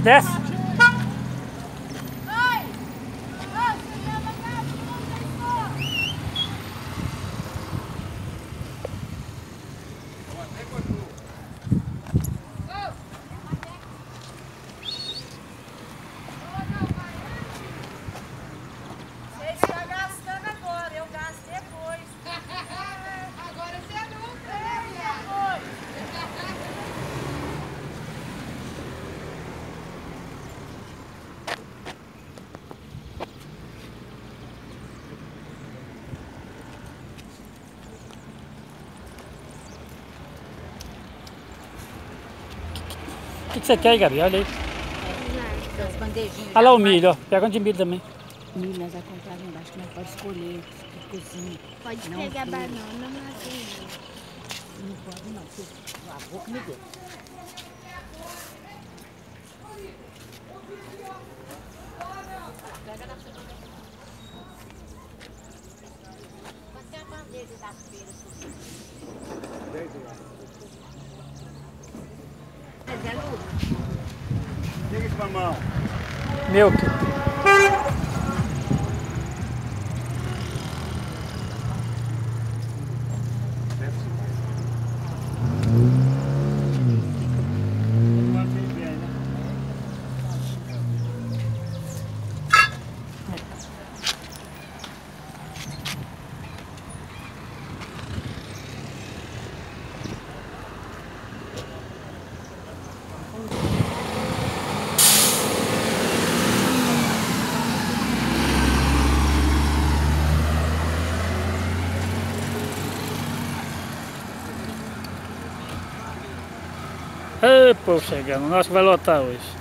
Desce. O que você quer aí, Gabi? Olha aí. As bandejinhas. Olha lá o milho, ó. Pega um de milho também. Milho nós vamos comprar embaixo, que nós pode escolher que cozinha. Pode não pegar frio. banana, mas Não pode não, porque o avô que me deu. Pega na sua. Você é a bandeja das feiras. Mas é Lu. Liga com a mão. Meu. Ei, povo chegando. Nossa, vai lotar hoje.